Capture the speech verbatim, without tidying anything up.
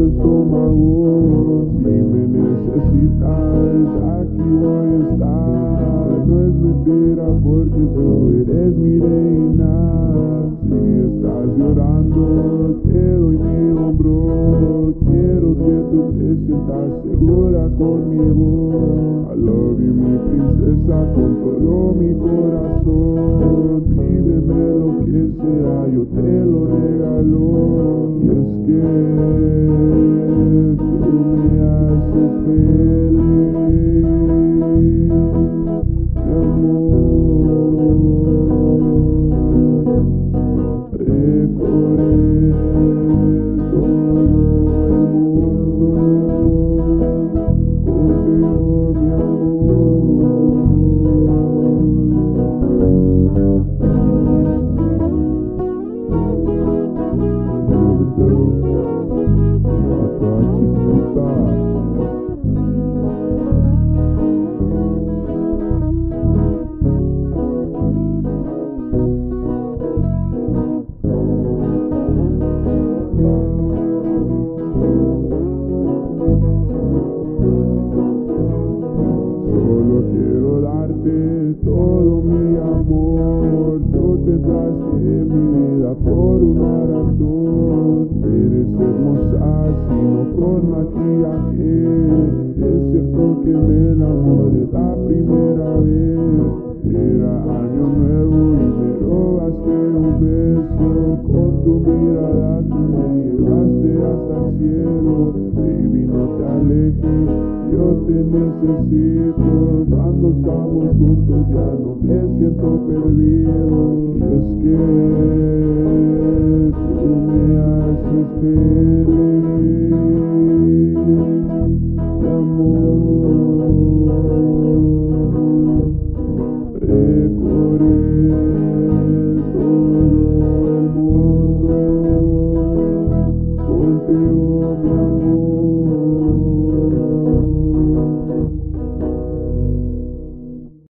estómago. Si me necesitas, aquí voy a estar. No es mentira porque tú eres mi reina. Si estás llorando, te doy mi hombro. Quiero que tú te sientas segura conmigo. I love you, mi princesa, con todo mi corazón. Pídeme lo que sea, yo te lo regalo. Y es que tú me haces feliz, mi amor. Recorreré todo el mundo contigo, mi amor. Mata chiquita. Solo quiero darte todo mi amor. Tú te traste en mi vida por una razón. Eres hermosa, sino con maquillaje. Es cierto que me enamoré la primera vez. Era año nuevo y me robaste un beso. Con tu mirada tú me llevaste hasta el cielo. Baby, no te alejes, yo te necesito. Cuando estamos juntos ya no me siento perdido. Y es que tú me haces feliz, mi amor. Recorrer todo el mundo contigo, mi amor.